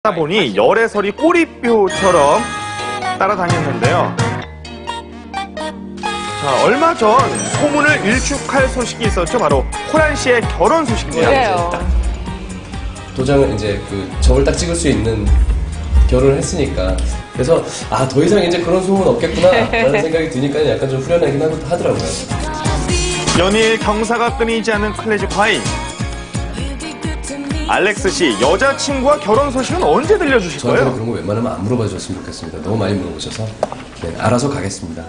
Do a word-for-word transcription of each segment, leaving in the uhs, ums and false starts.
하다 보니 열애설이 꼬리표처럼 따라다녔는데요. 자, 얼마 전 소문을 일축할 소식이 있었죠. 바로 호란 씨의 결혼 소식입니다. 그래요. 도장을 이제 그 점을 딱 찍을 수 있는 결혼을 했으니까 그래서 아, 더 이상 이제 그런 소문 없겠구나 라는 생각이 드니까 약간 좀 후련하긴 하더라고요. 연일 경사가 끊이지 않는 클래식 화이. 알렉스 씨, 여자친구와 결혼 소식은 언제 들려주실 저한테 거예요? 그런 거 웬만하면 안 물어봐 줬으면 좋겠습니다. 너무 많이 물어보셔서. 네, 알아서 가겠습니다.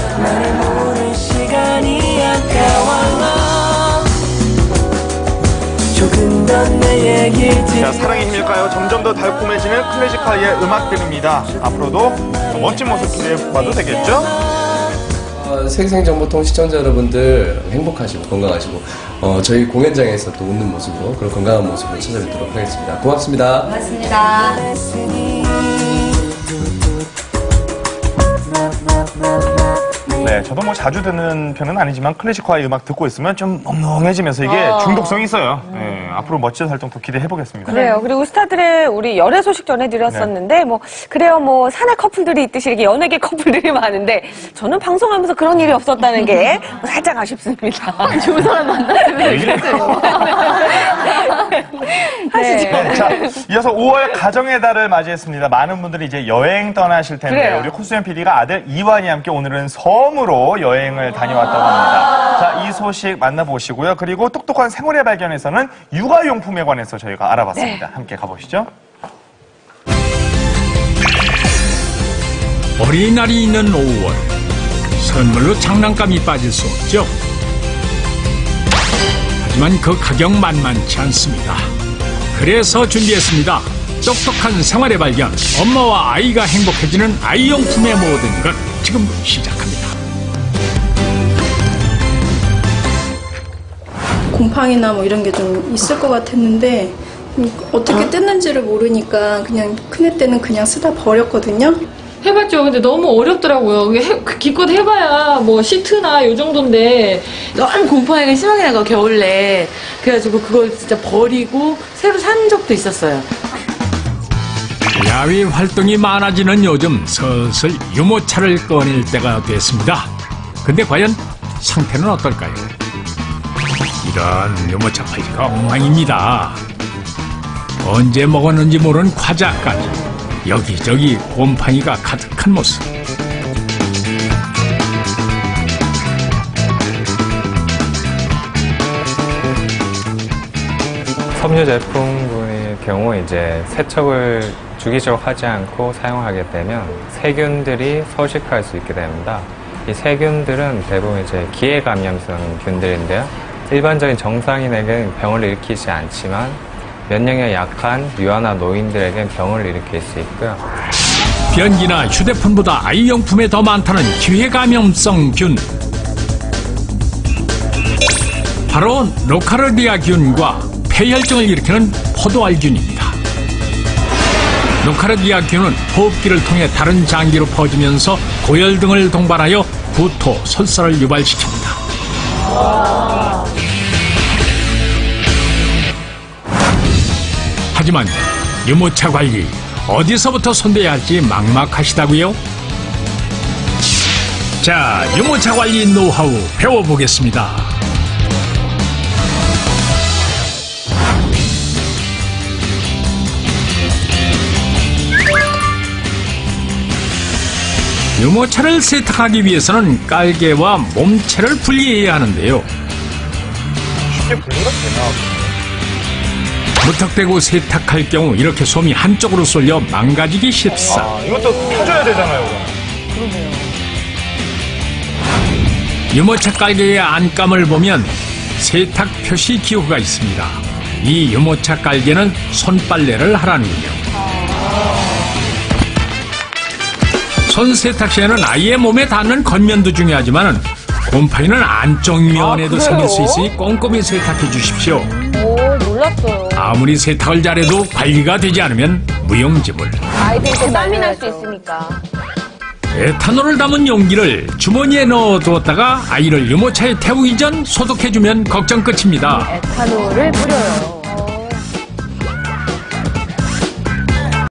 자, 사랑의 힘일까요? 점점 더 달콤해지는 클래식 화이의 음악들입니다. 앞으로도 멋진 모습 기대해봐도 되겠죠? 어, 생생정보통 시청자 여러분들 행복하시고 건강하시고 어, 저희 공연장에서 또 웃는 모습으로 그런 건강한 모습으로 찾아뵙도록 하겠습니다. 고맙습니다. 고맙습니다. 네, 저도 뭐 자주 듣는 편은 아니지만 클래식 화이 음악 듣고 있으면 좀 멍멍해지면서 이게 어. 중독성이 있어요. 네, 앞으로 멋진 활동 또 기대해보겠습니다. 그래요. 그리고 스타들의 우리 열애 소식 전해드렸었는데, 뭐, 그래요. 뭐, 사내 커플들이 있듯이 이렇게 연예계 커플들이 많은데, 저는 방송하면서 그런 일이 없었다는 게 살짝 아쉽습니다. 좋은 사람 만났으면 좋겠어요. 하시죠. 네, 자, 이어서 오월 가정의 달을 맞이했습니다. 많은 분들이 이제 여행 떠나실 텐데, 그래요. 우리 코수연 피디가 아들 이완이 함께 오늘은 섬으로 여행을 다녀왔다고 합니다. 자, 이 소식 만나보시고요. 그리고 똑똑한 생활의 발견에서는 육아용품에 관해서 저희가 알아봤습니다. 네. 함께 가보시죠. 어린이날이 있는 오월, 선물로 장난감이 빠질 수 없죠. 하지만 그 가격 만만치 않습니다. 그래서 준비했습니다. 똑똑한 생활의 발견, 엄마와 아이가 행복해지는 아이용품의 모든 것, 지금 시작합니다. 곰팡이나 뭐 이런 게 좀 있을 것 같았는데 어떻게 어? 뜯는지를 모르니까 그냥 큰애 때는 그냥 쓰다 버렸거든요. 해봤죠. 근데 너무 어렵더라고요. 해, 기껏 해봐야 뭐 시트나 요 정도인데 너무 곰팡이가 심하게 나고 겨울에 그래가지고 그걸 진짜 버리고 새로 산 적도 있었어요. 야외 활동이 많아지는 요즘 슬슬 유모차를 꺼낼 때가 됐습니다. 근데 과연 상태는 어떨까요? 이런 유모차 팔기가 엉망입니다. 언제 먹었는지 모르는 과자까지 여기저기 곰팡이가 가득한 모습. 섬유 제품의 경우 이제 세척을 주기적으로 하지 않고 사용하게 되면 세균들이 서식할 수 있게 됩니다. 이 세균들은 대부분 이제 기해 감염성 균들인데요. 일반적인 정상인에게는 병을 일으키지 않지만 면역력이 약한 유아나 노인들에게는 병을 일으킬 수 있고요. 변기나 휴대폰보다 아이용품에 더 많다는 기회 감염성 균. 바로 노카르디아균과 폐혈증을 일으키는 포도알균입니다. 노카르디아균은 호흡기를 통해 다른 장기로 퍼지면서 고열 등을 동반하여 구토, 설사를 유발시킵니다. 하지만 유모차 관리 어디서부터 손대야 할지 막막하시다고요? 자, 유모차 관리 노하우 배워보겠습니다. 유모차를 세탁하기 위해서는 깔개와 몸체를 분리해야 하는데요. 쉽게 분리가 되나? 무턱대고 세탁할 경우 이렇게 솜이 한쪽으로 쏠려 망가지기 쉽사. 아, 이것도 펴줘야 되잖아요. 그러게요. 유모차 깔개의 안감을 보면 세탁 표시 기호가 있습니다. 이 유모차 깔개는 손빨래를 하라는군요. 손 세탁 시에는 아이의 몸에 닿는 겉면도 중요하지만 곰팡이는 안쪽 면에도 아, 생길 수 있으니 꼼꼼히 세탁해 주십시오. 오, 몰랐어요. 아무리 세탁을 잘해도 관리가 되지 않으면 무용지물. 아이들이 또 땀이 날 수 있으니까. 에탄올을 담은 용기를 주머니에 넣어두었다가 아이를 유모차에 태우기 전 소독해주면 걱정 끝입니다. 에탄올을 뿌려요.